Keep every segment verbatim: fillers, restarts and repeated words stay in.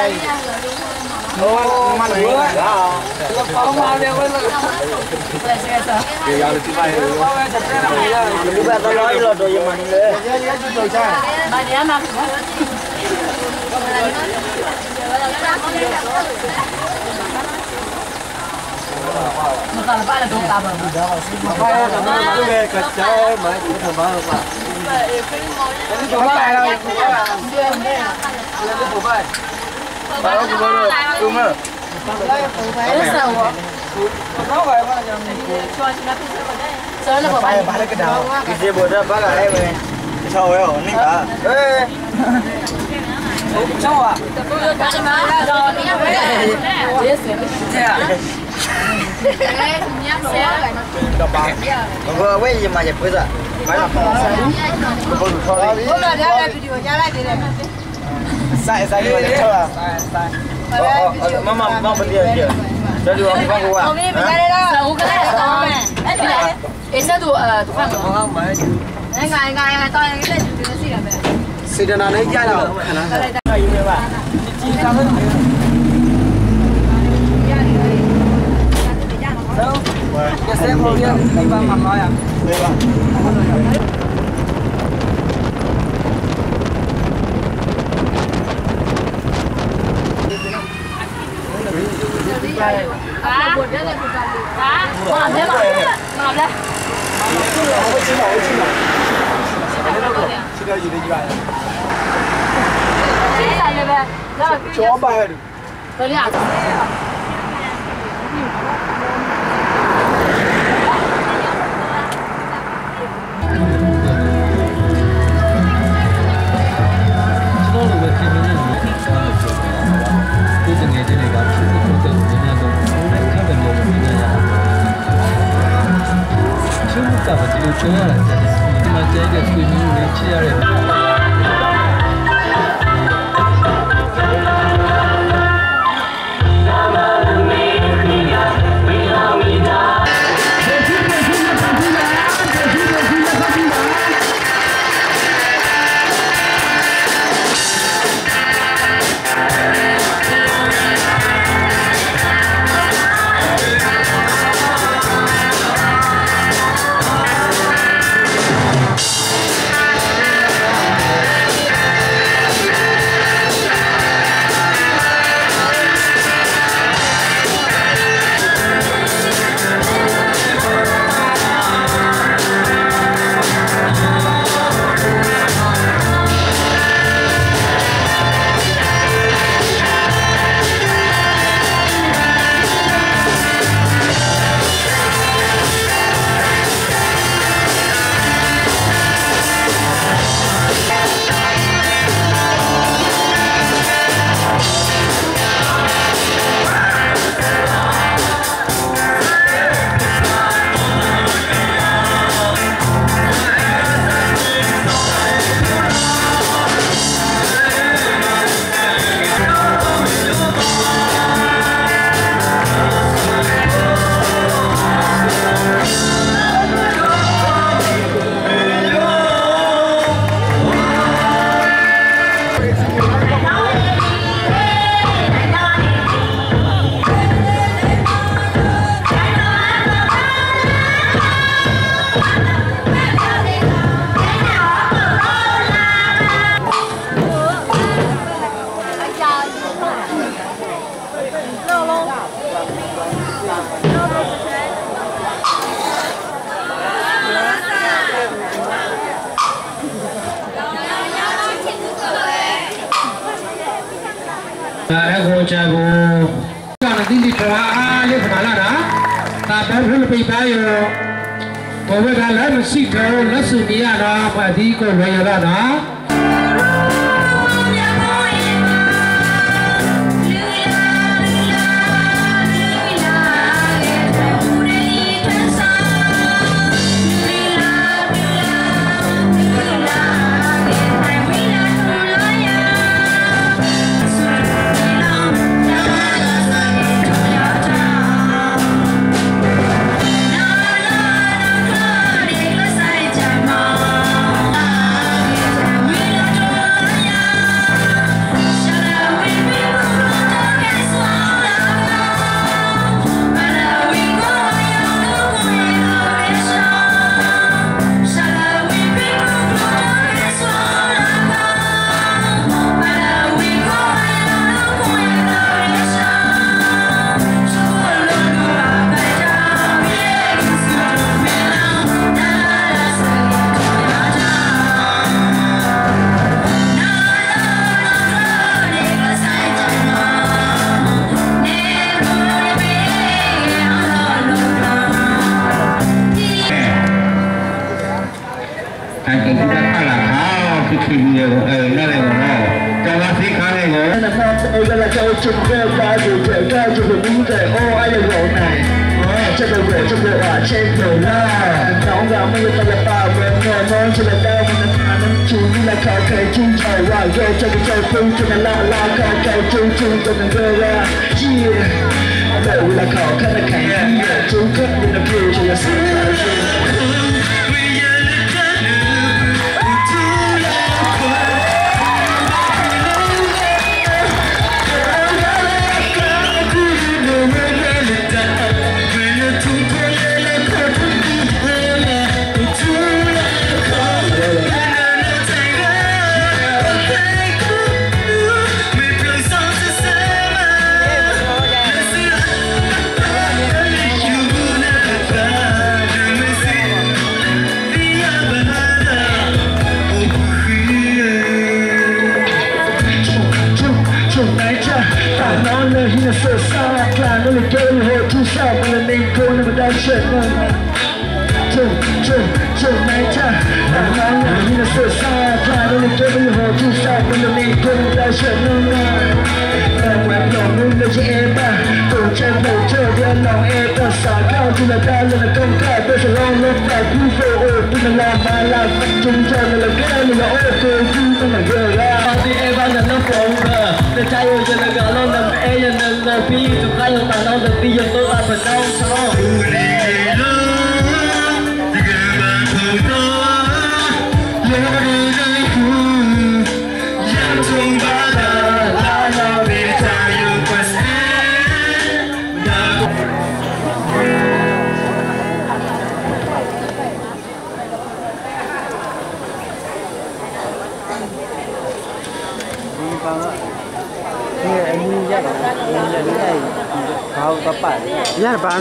哦，蛮厉害啊！我妈的，我那个。也要去买。你把它拿一了，都有嘛？你嘞？你要去做啥？买点嘛。我打了八了多大吧？八了多大？这个个家买几头八了吧？你怎么来了？那就不买。买了不买了？不买。来不买。没事我。不买吧，就那个。真的不买。买了个刀。你这不是把个来没？超哟，你看。哎。超啊！这样。我为什么也不是？买了。不是超的。我们家来video，家来的。晒晒个车啊！晒晒。哦哦，妈妈妈不点点，这就放过啊。我们没来了，我刚才到没？哎，对了，哎，这都呃，都放过。我刚买。哎，俺俺俺到那个这个谁了没？谁的那那家了？看那个。那有没有吧？你几张了？走，这三号店你帮忙拿呀？对吧？啊，我这个不干的。啊，马来马来马来。我知道，我知道。这个有点远。这啥的呗？小白的。这俩。좋아라. 이만 제게 수익을 취하려. Aku jago, kalau di bawah aja kemana dah? Tapi kalau pergi bayo, kalau kalau masih kau langsung dia dah, pasti kau bayar dah. We nhiều ở nơi này mà cho nó thích khá này nhớ là sao tôi là châu chừng kêu ca dù trẻ ca dù được những trẻ ô ai là gỗ này cho tôi gỗ cho tôi ở trên đầu la nóng gạo mới ta là bao bên người nói cho là đau mà nó nó chú như là khảo cây chung trời vào vô cho cái trời phương cho nó la la khảo cây chung chung cho nó rơi ra yeah đầu là khảo khăn là khải chú khất như là kêu cho là sáng sơ xa là nó lịch kêu hồi thu sao mà lần này cô nó đang chuyện chung chung chung này cha là nó là như là sơ xa là nó lịch kêu hồi thu sao mà lần này cô nó đang chuyện đang làm lòng luôn với chị em ba tổ chân đầu chơi với lòng em ta xả cao chỉ là ta là công khai bây giờ lo lúc tại khu phố ôi tôi là làm mà làm phát chung cho là cái này là ô tô chung tôi là gờ ra đi em ba là nó phồng rồi để trai ơi cho nó gà lo làm em là là phi tụi cái ông ta nó được phi giờ tôi là phần đâu sao Kau bapak? Ya, Pak.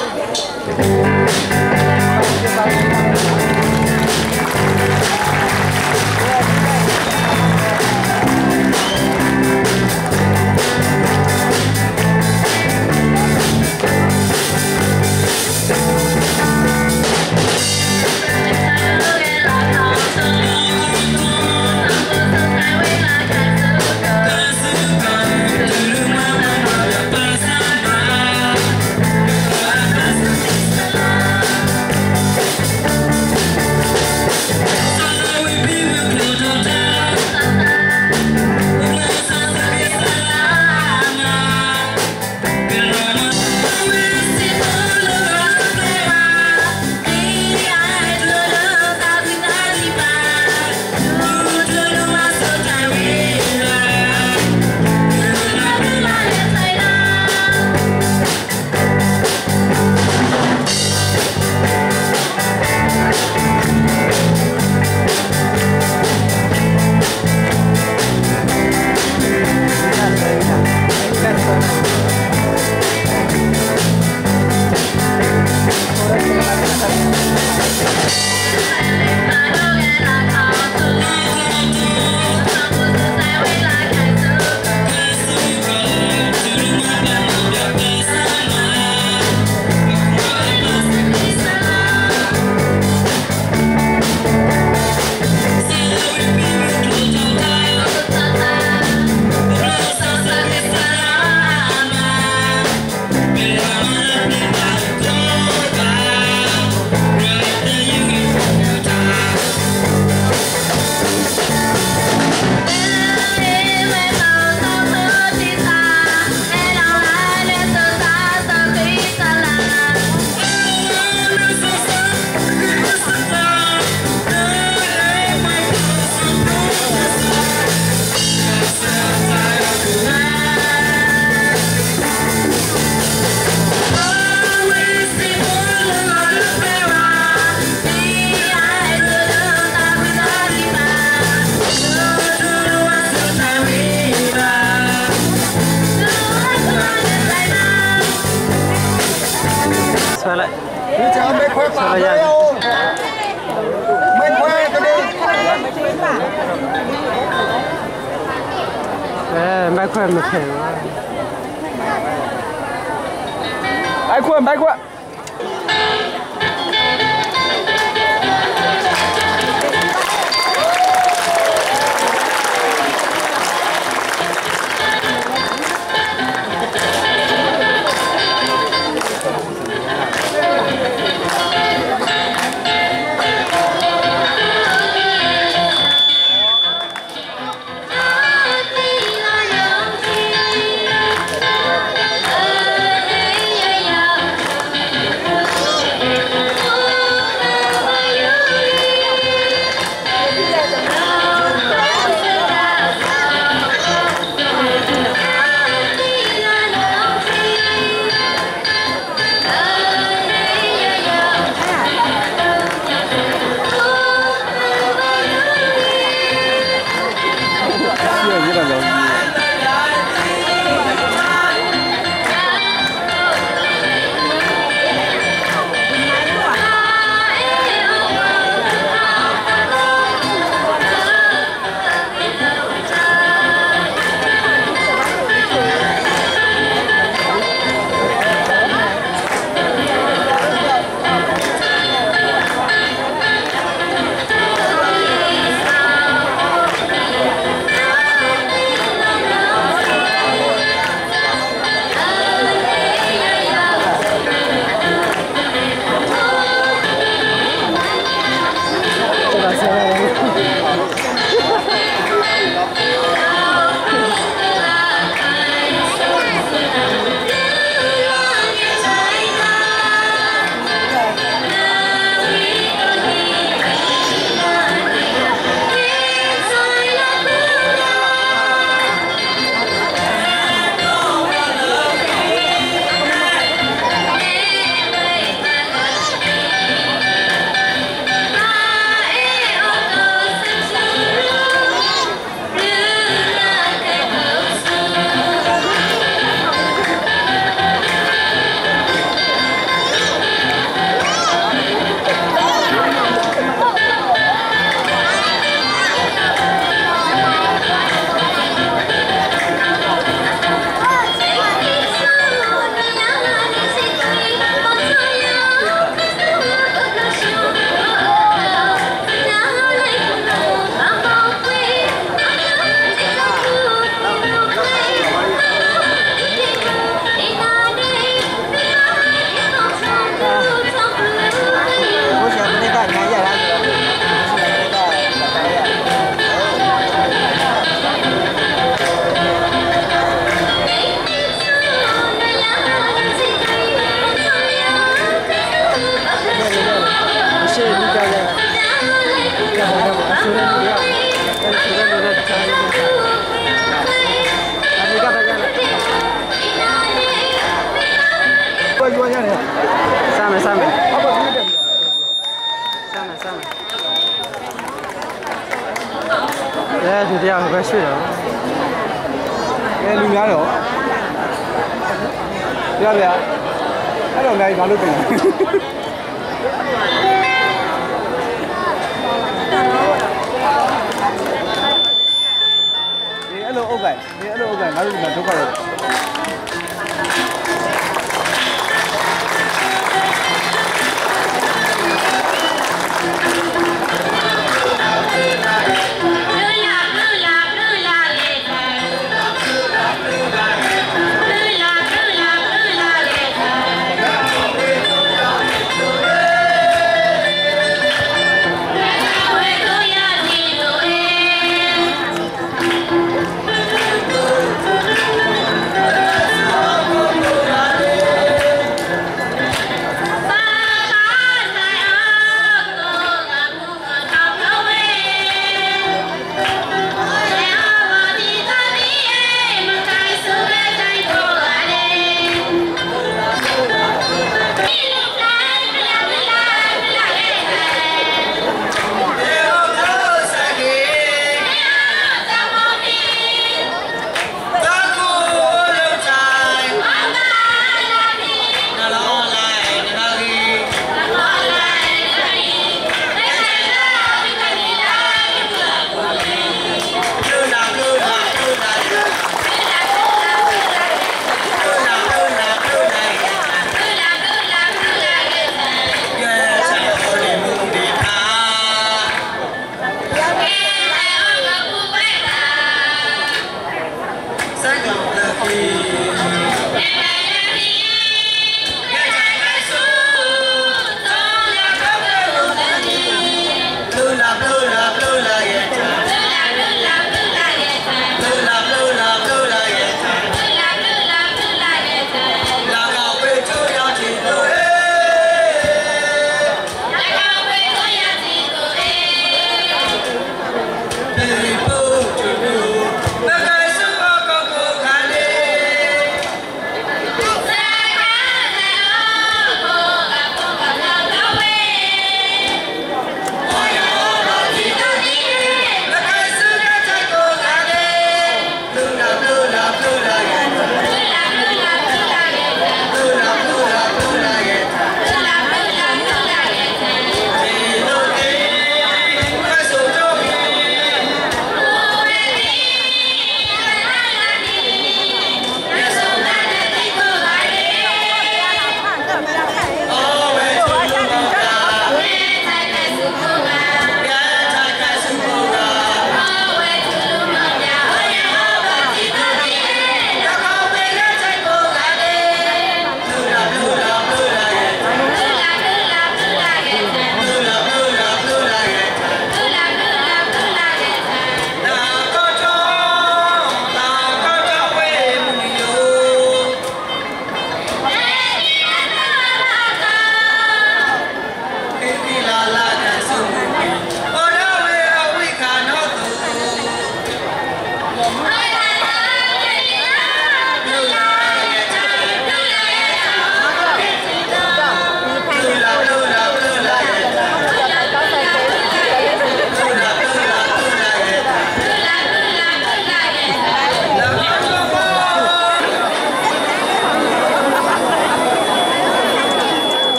xoay lại. Đi chào mấy khoe phá đây không? Mấy khoe cái đi. Ê, mấy khoe một thể. Mấy khoe, mấy khoe. ဒီတရားပဲရွှေ့တော့အဲလူများတော့ပြပြအဲ့တော့လည်းဘာလို့ပြင်လဲဒီအဲ့လိုအုပ်ကိုင်ဒီအဲ့လိုအုပ်ကိုင်ငါတို့ဒီမှာဒုက္ခရောက်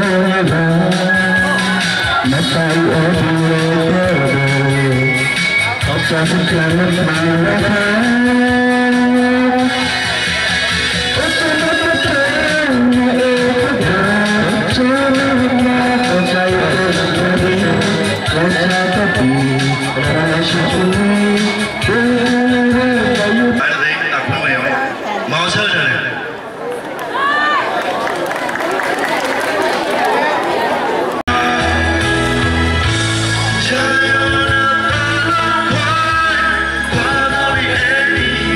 Hãy subscribe cho kênh Ghiền Mì Gõ để không bỏ lỡ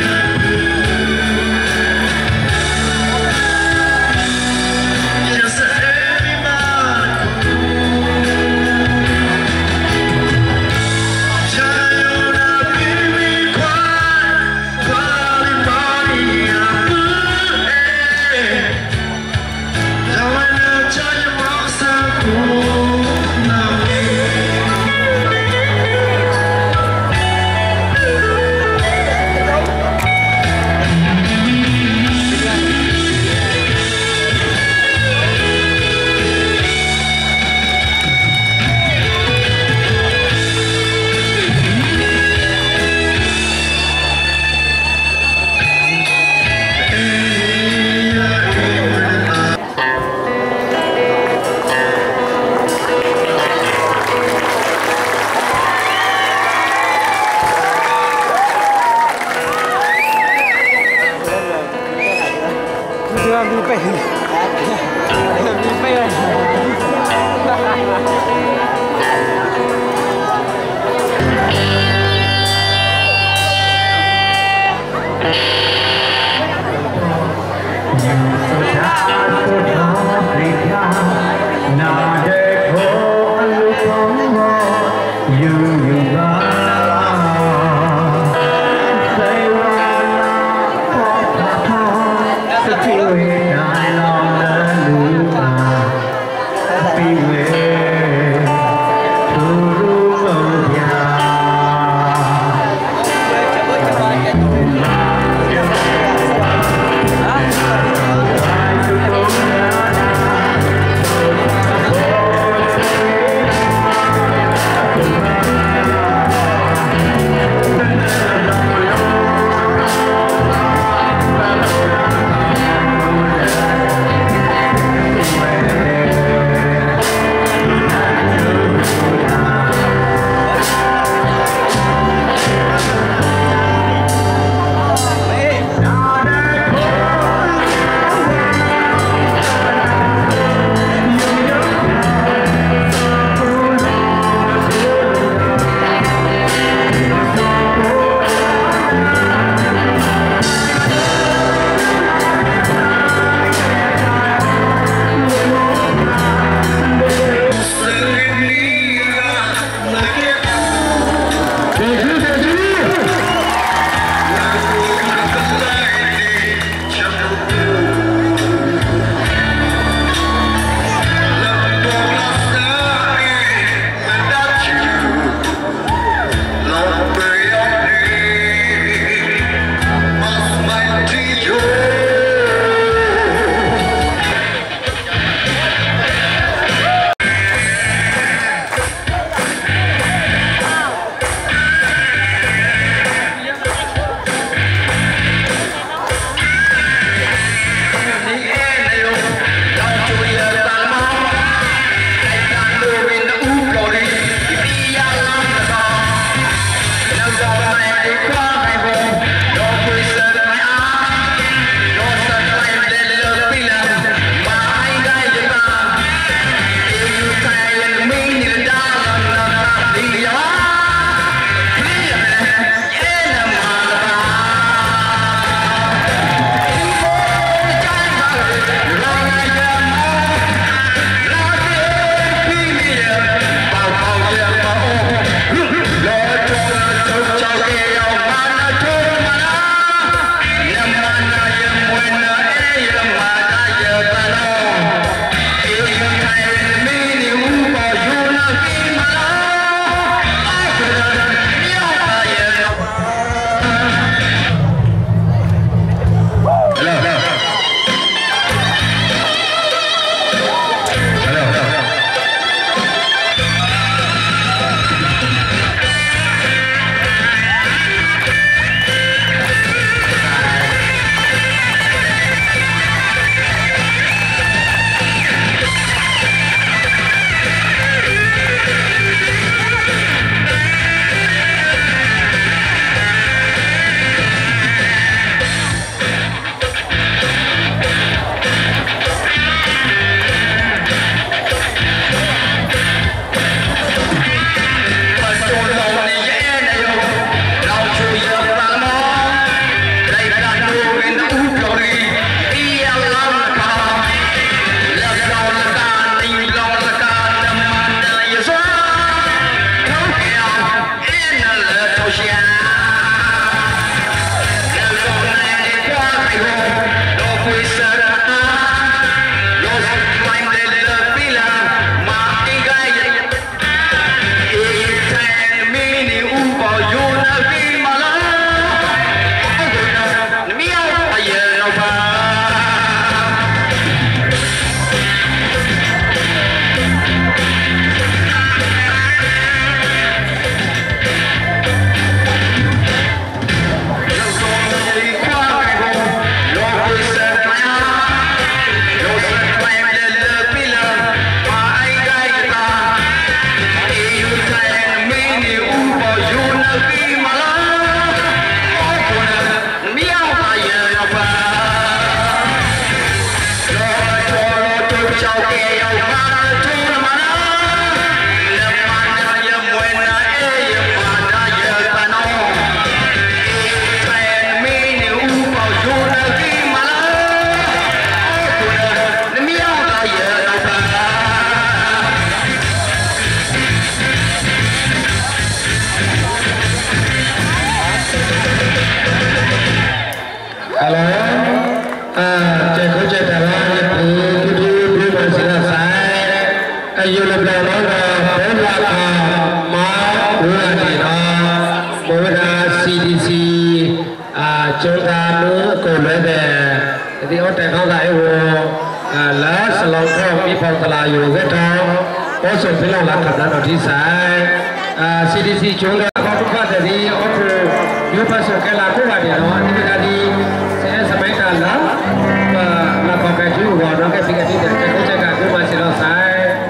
အယူလပြောတော့ဘုရားကမာဘုရားနေတော့ဘုရား C D C အာကျုံတာလို့ကိုလည်းတဲ့ဒီအော်တက်ခေါက်ကအဲ့ဟိုလာစလောက်တော့မိဖောက်တလာယူခဲ့တော့ဘောစုံဖိလောက်လာခတ်တော့ဒီဆိုင်အာ C D C ကျုံတာဘောတုဖတ်တဲ့အော်တိုယူပါစကလာကိုပါတယ်နော်ဒီကဒီဆဲစမိုင်းကလာလာပေါကကျူတော့တော့ကစီကတိတဲ့ကိုချက်ကကိုမစီတော့ဆိုင်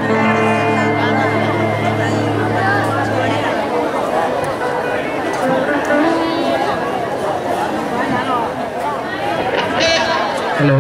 Hello.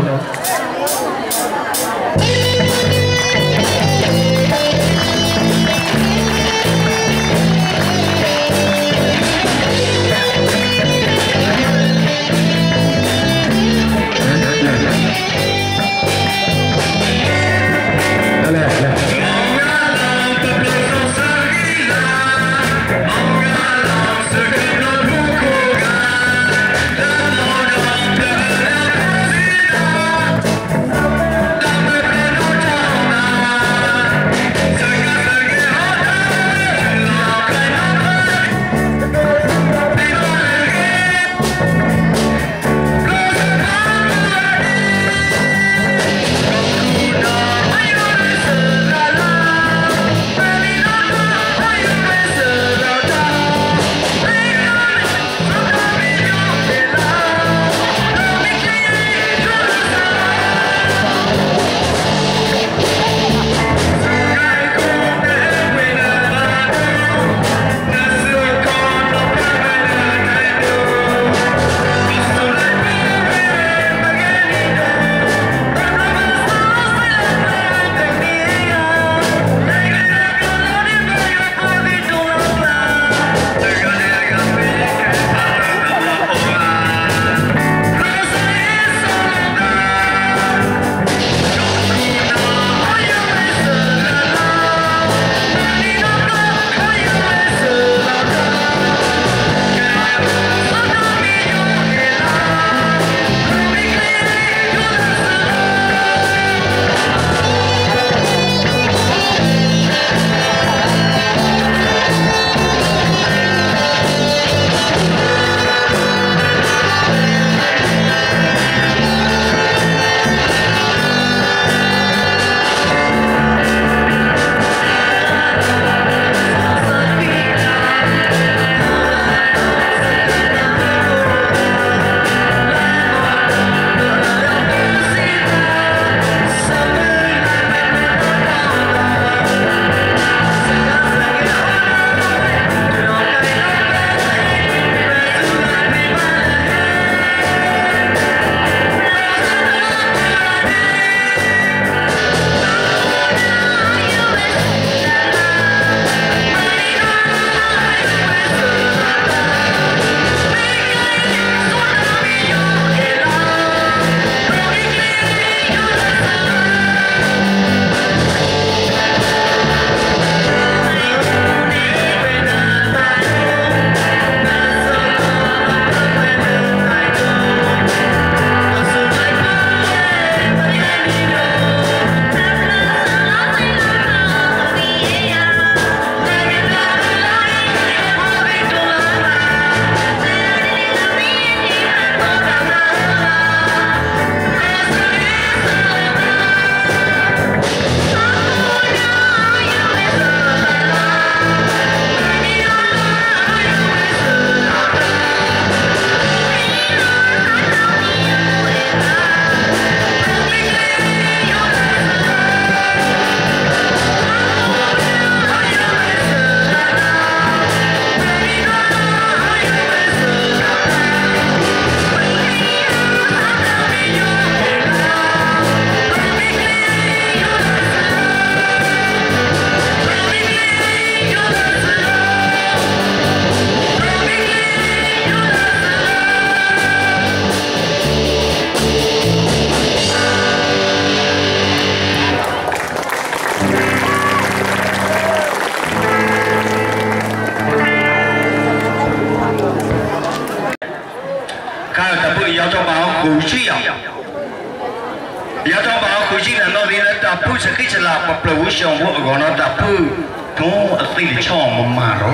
สกิจลาปะเปลือยชงวัวก่อนดับพื้นกูอัติลิช่องมามาโร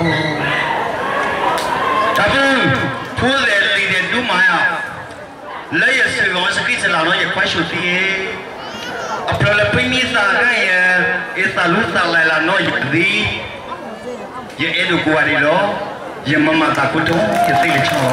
ดับพื้นผู้เล่นลีเด่นดูมาอ่ะเลยอย่าสื่อของสกิจลาเนาะอย่าควายชุดที่อัปลักษณ์พิมิตาไงเอสาลุสาลายลาโนยดีอย่าเอ็ดูกัวดีโลอย่ามามาตาคุโตอย่าติลิช่อง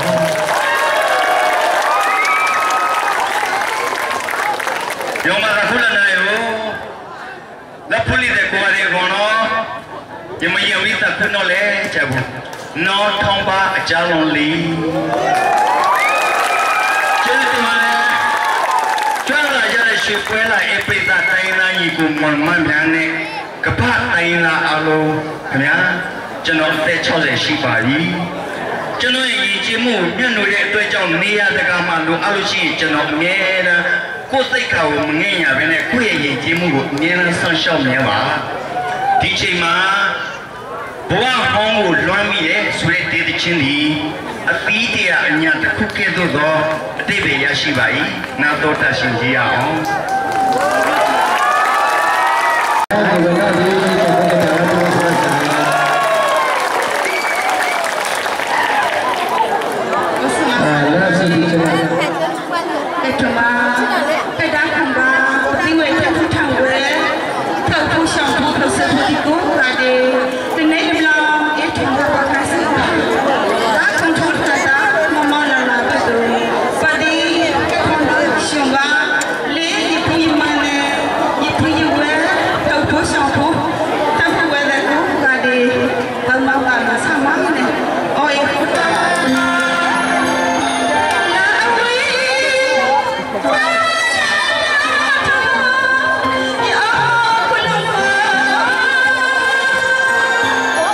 ยอมมาตาคุลนายโอแล้วพูดเลยกัวดีก่อนเนาะยังไม่ยังวิตาคุโนเลยเจ้าบุนอทองบ้าจาลงลีเจ้าตัวจ้าละจ้าละชิควยละเอปิตาไตนายีกุมันมันยังเนี่ยกระพาไตนาอารมณ์เนี่ยจะนอนเตะชอบเลยชิบารีจะนอนยีจิมูเนี่ยหนูเด็กตัวเจ้าเนี่ยแต่การมาดูอารมณ์ชีจะนอนเนี่ยนะกูใส่เขามึงเนี่ยเป็นเนี่ยกูยังยีจิมูเนี่ยนะสั่งชอบเนี่ยว่าที่จริงมาบัวห้องอุล้วนมีเอสุดเด็ดชิ้นดีอตีเดียเนี่ยตะคุกเกตัวต่อเตะเบียชิบารีน่าตัวตัดสินใจเอา Oh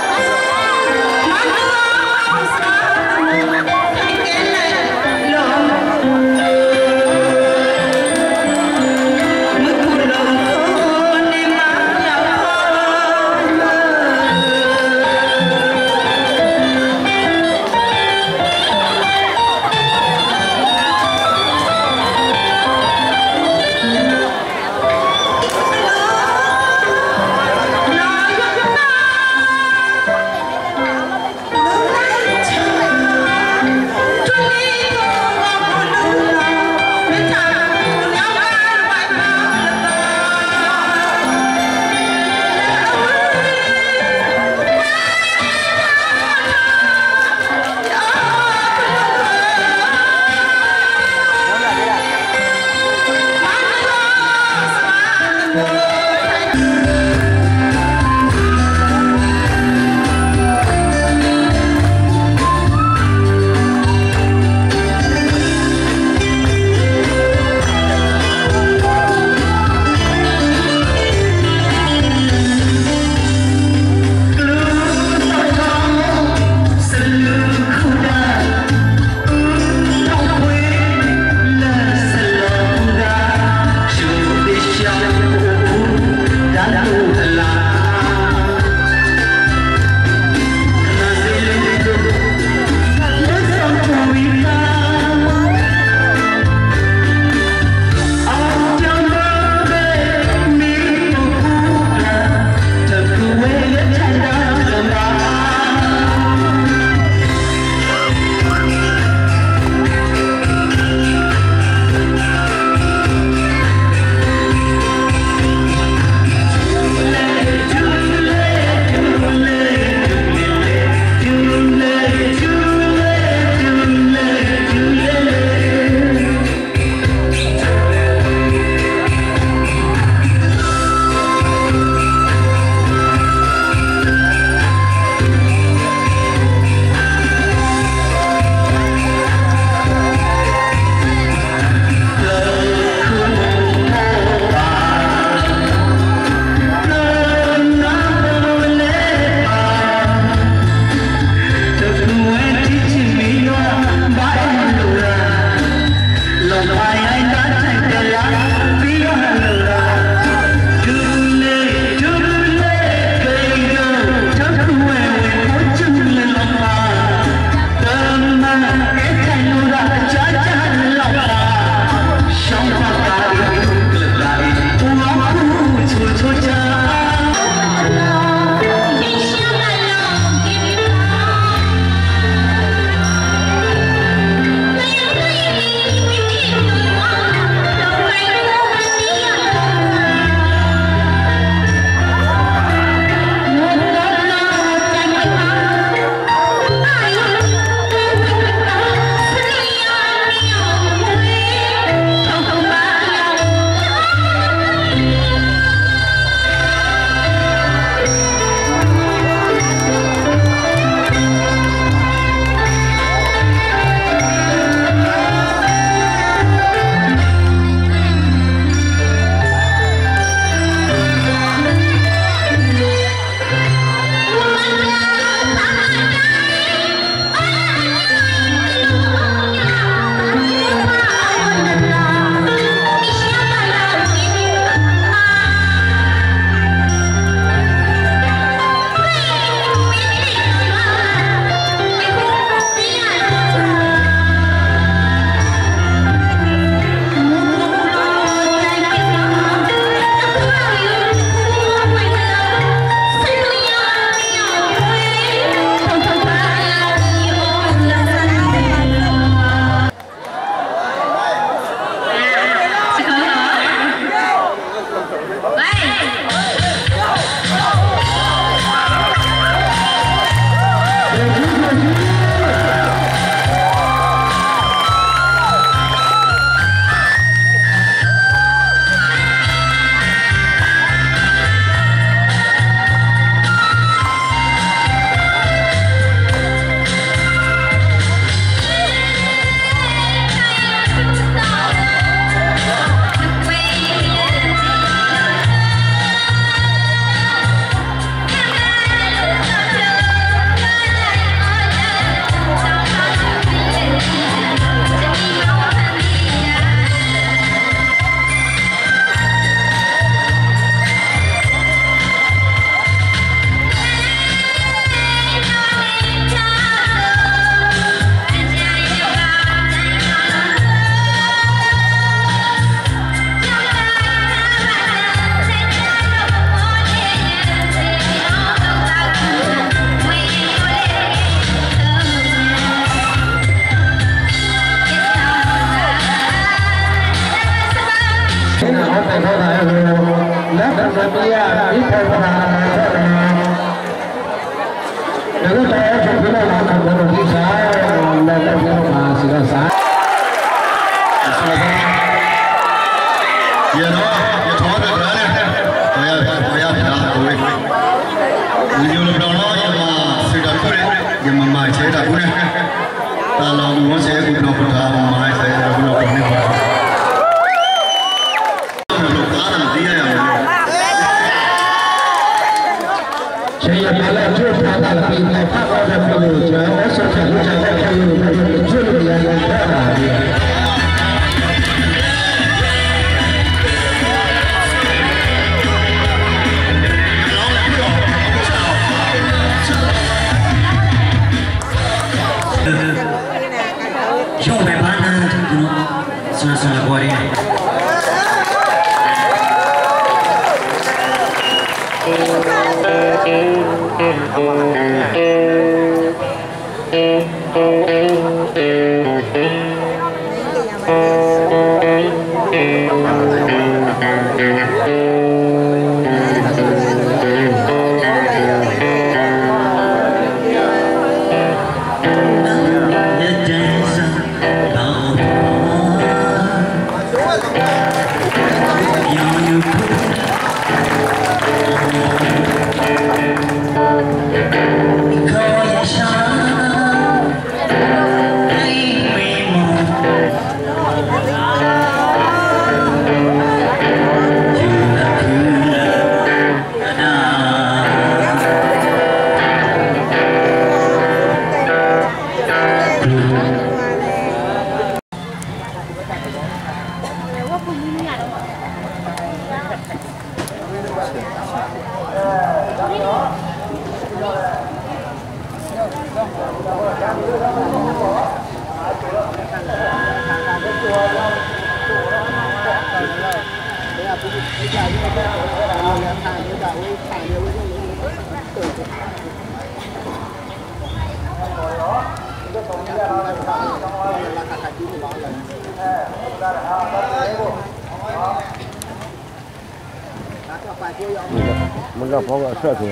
cái bia ít thôi mà nếu có thể chụp cái này là làm được đi sáng là cái cái mà chỉ là sáng giờ nó giờ thoát được rồi nè bây giờ bây giờ phải làm rồi nhiều lúc đó nó nhưng mà sự đặc biệt nhưng mà mai sẽ đặc biệt ta làm nó sẽ cũng được ta mai sẽ cũng được như vậy lúc đó là gì vậy Saya malah juga dalam ini tak ada perlu jauh saja saja perlu berjuang dengan cara Jom mana tu sana-sana kuari. Mình gặp phong ở sợ thì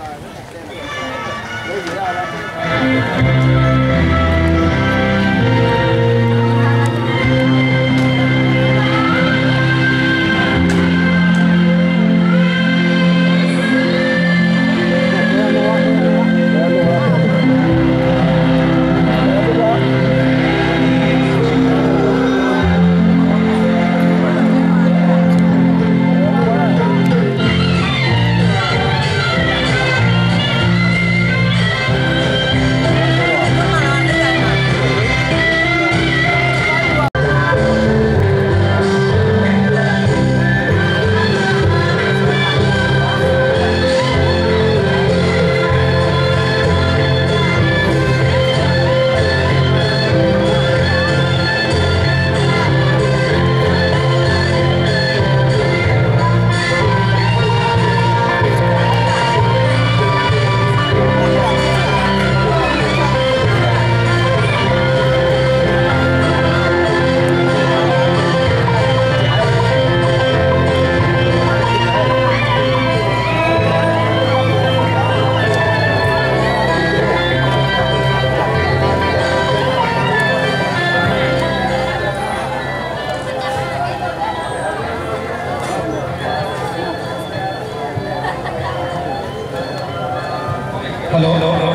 Hello, hello, hello.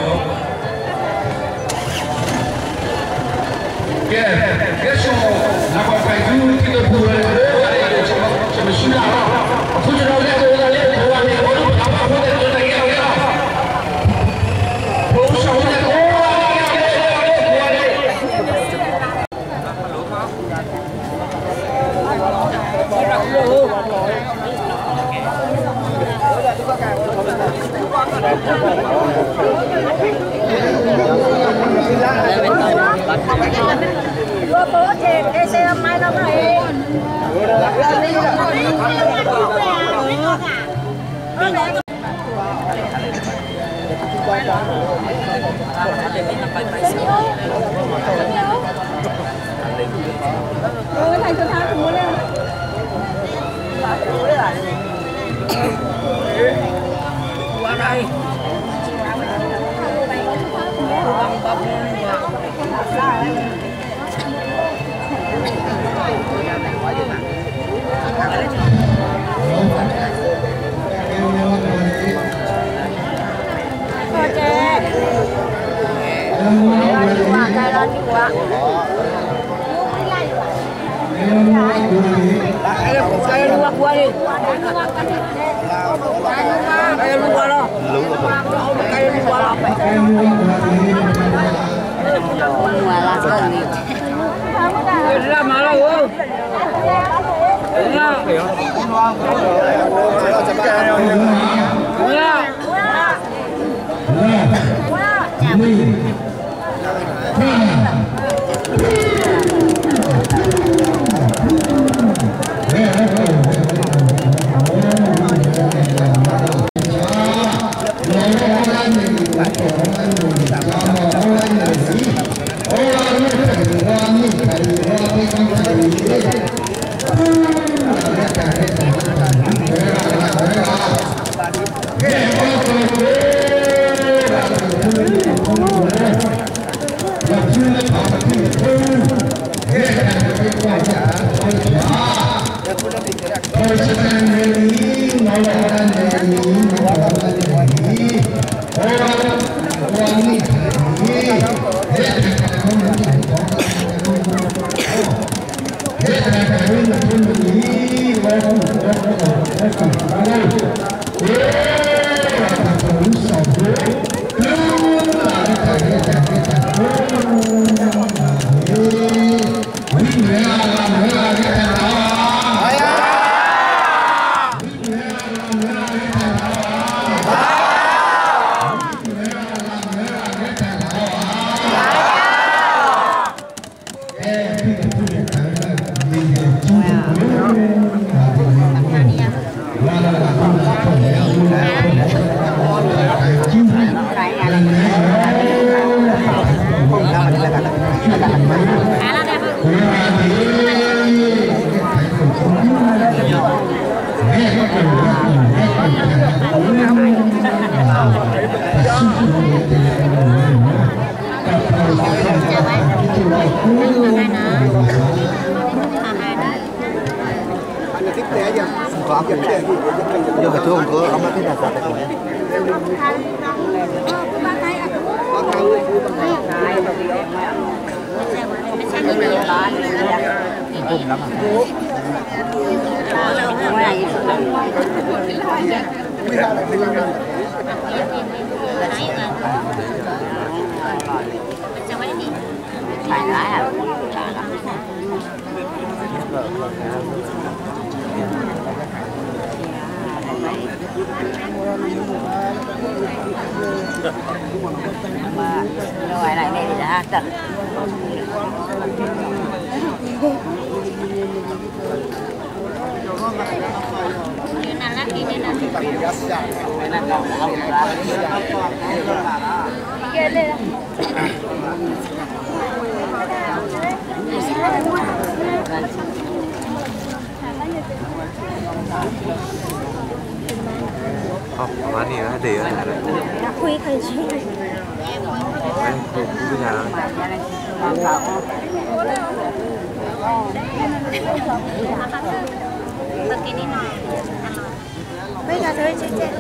Yeah, yes, so now I'm going to the pool. So the shoot out. Put it on there, go there, go there, go there. I'm going to go there, get out. Go show them. Vừa bố chè cái xe mai nó này. Ôi thầy cho thang cũng muốn lên. Qua đây. Saya luar gua ni. Saya luar lah. Saya luar lah. Luar lah sekali. Dah malah oh. Dah. Dah. Yo betul ke amat tidak sate ini. Rồi lại đây thì đã tận. Oh, mana ni ada ya? Aku ikan sih. Eh, itu jangan. Begini nah. Bây giờ thôi chị chị.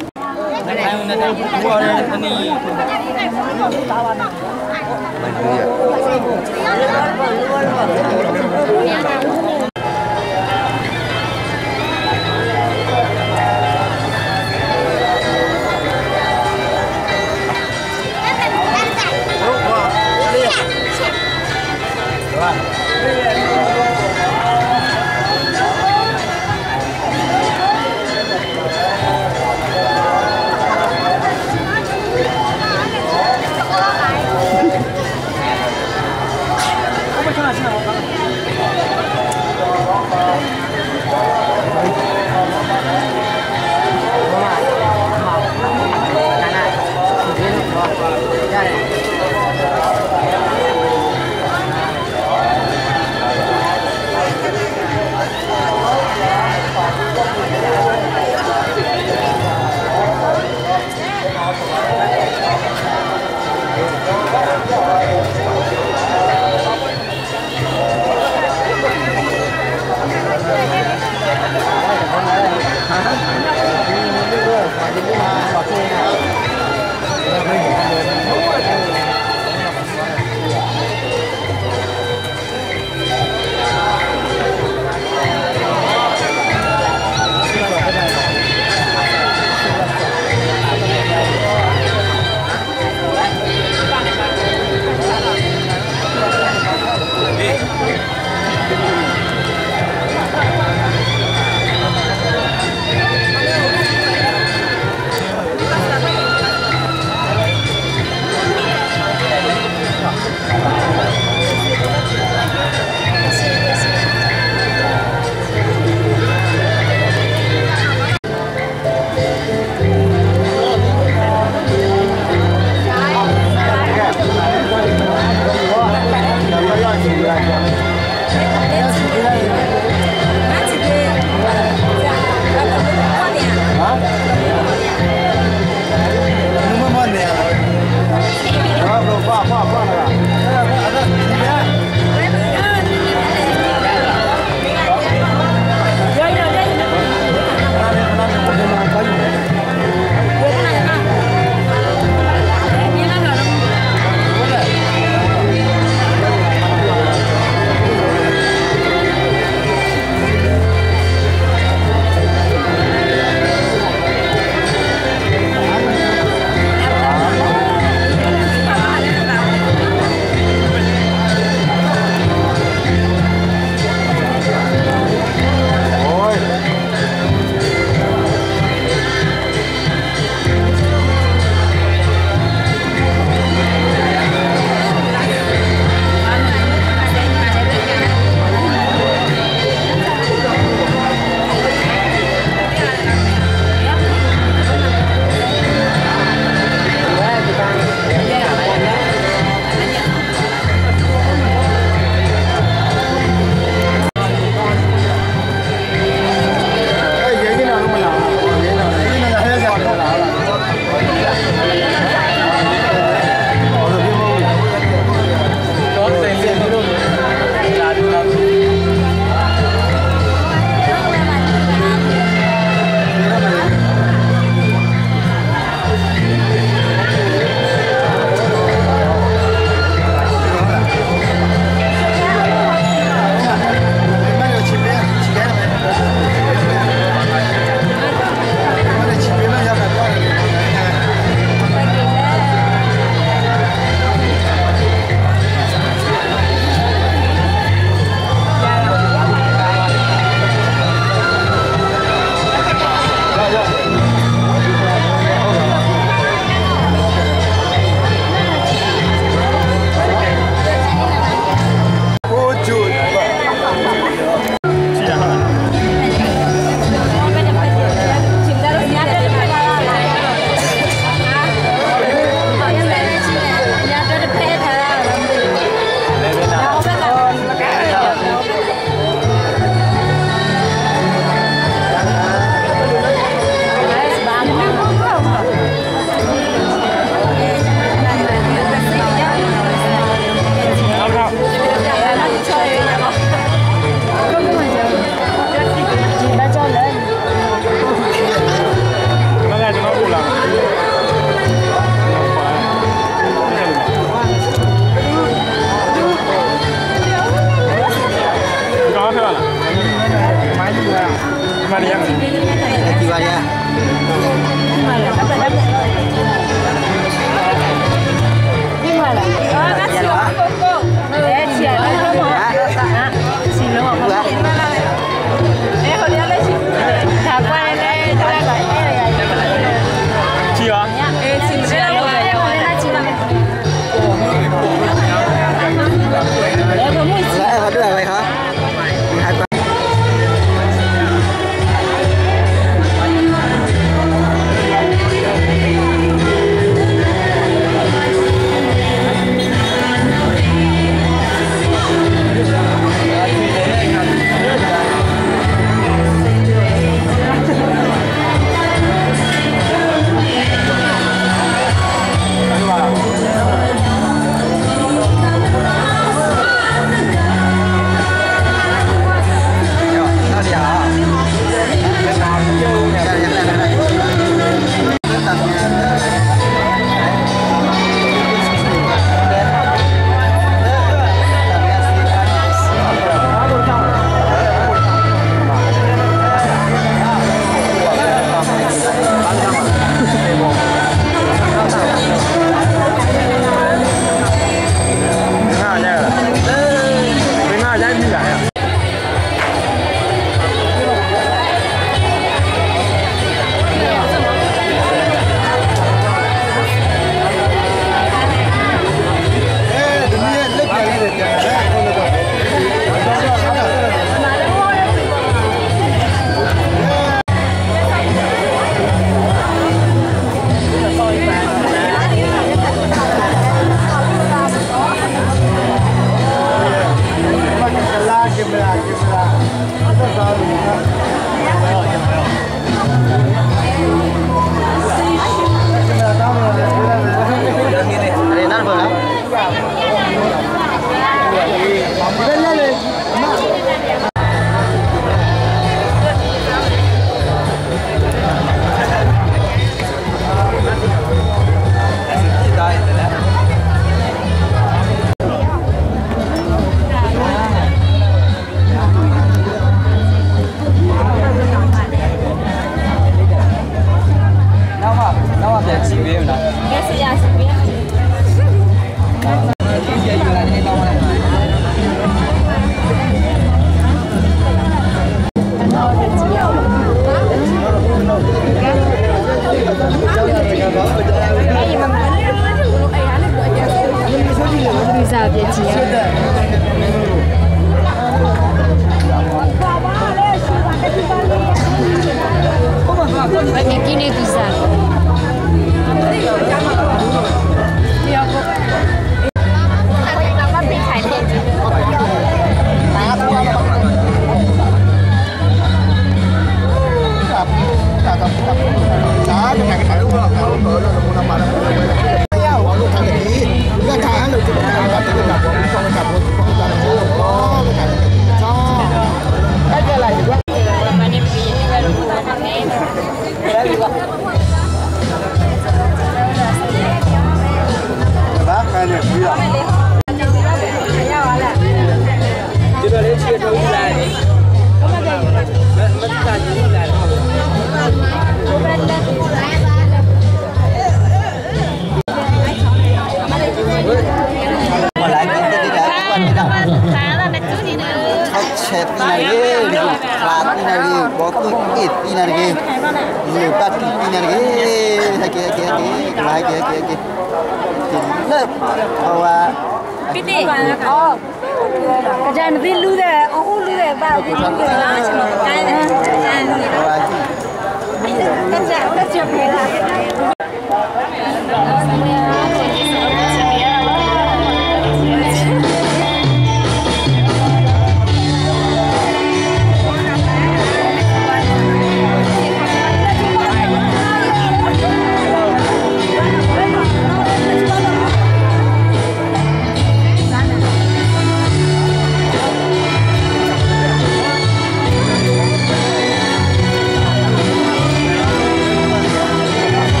Hãy subscribe cho kênh Ghiền Mì Gõ để không bỏ lỡ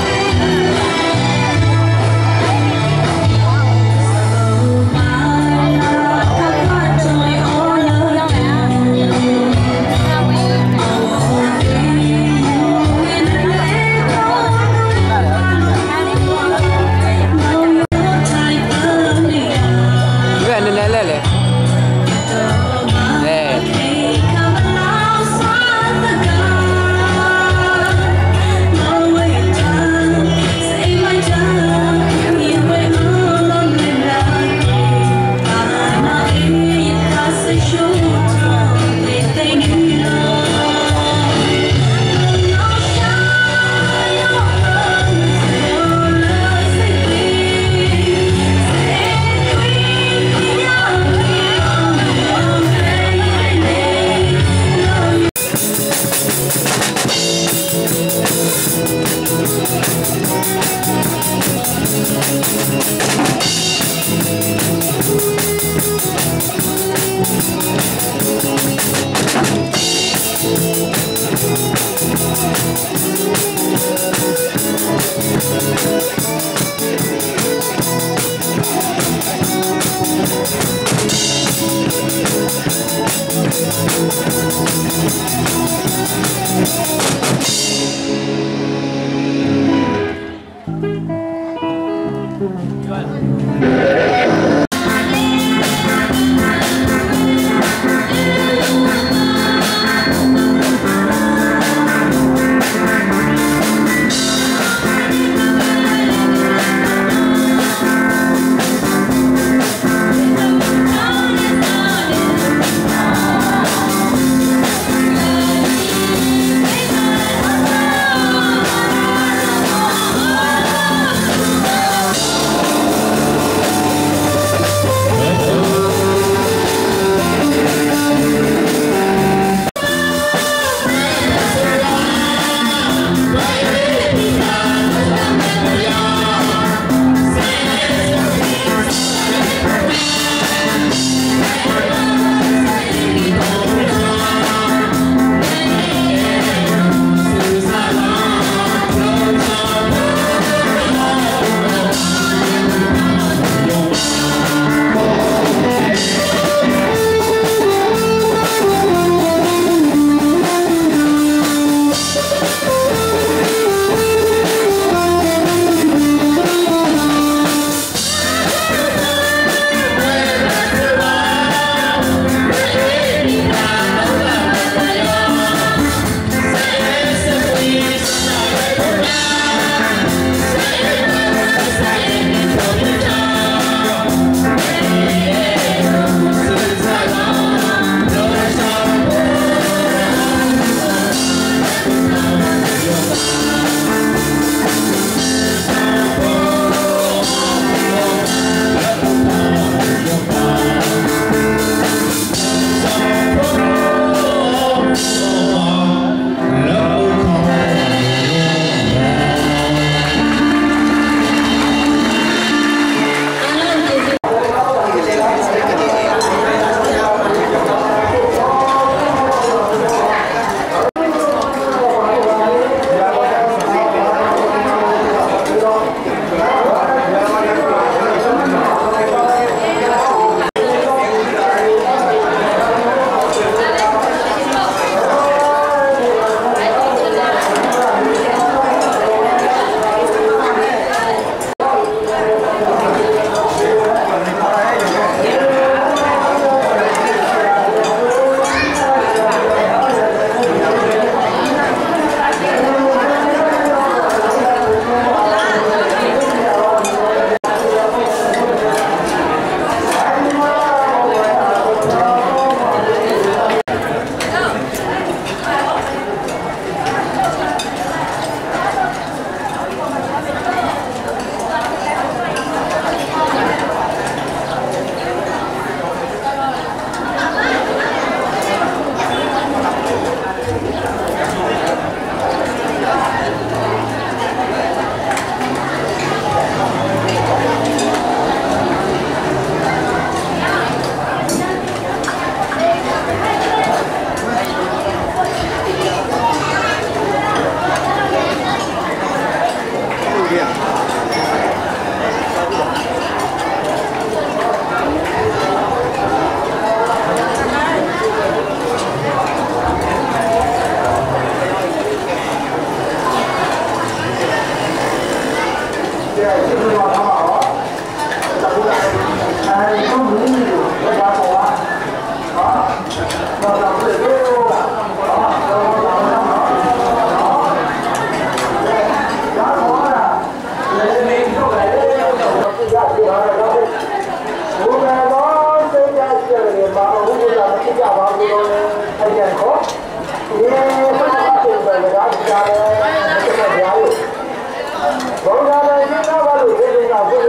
Bố ra đây, chúng ta vào lũy cái gì nào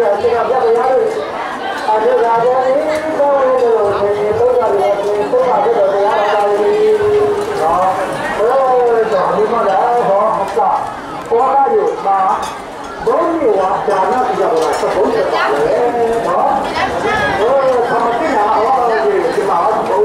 quá ra nhiều mà bốn nhiều à chả nó thì giờ là sao bốn mươi tám đấy đó ờ thằng cái nào đó gì cái mà nó bốn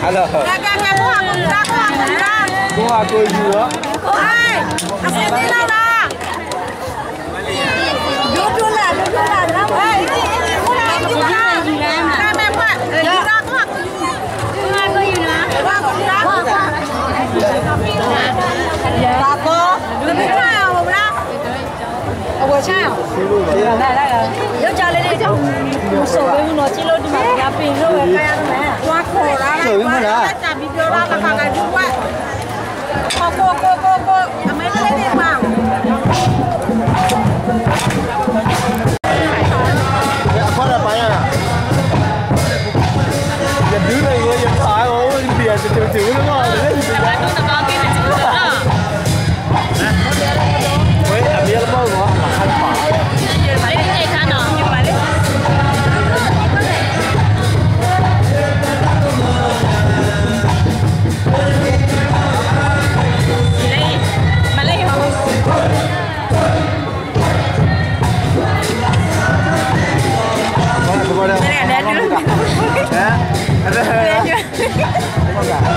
Alo. Kìa kìa kìa, cô Hoàng cùng ra, cô Hoàng cùng ra. Cô Hòa cười gì nữa? Cô ơi, à sẽ đi đâu ra? Giúp luôn là, giúp luôn là, đâu? Ê, đi, đi, đi, cô Hoàng đi ra. Ra mẹ qua, đi ra, cô Hoàng cùng ra. Cô Hoàng có gì nữa? Cô Hoàng cùng ra. Bà cô, đừng biết trai à, không ra. Ông vừa trai à? Đây, đây, đây. Nếu trai lên đây, một số cái nó chỉ lôi đi mà nhà pin rồi, cái ăn mẹ. Quá khổ ra đây, quá ra chả bị đưa ra là cả ngày vui quá. Cô, cô, cô, cô, cô, à mấy cái lên đi vào. Phát là phải à? Giờ thứ này người dân phải không? Tiền thì tiểu tiểu đúng không? Với à biết bao nhiêu là khăn phá. Ada ada.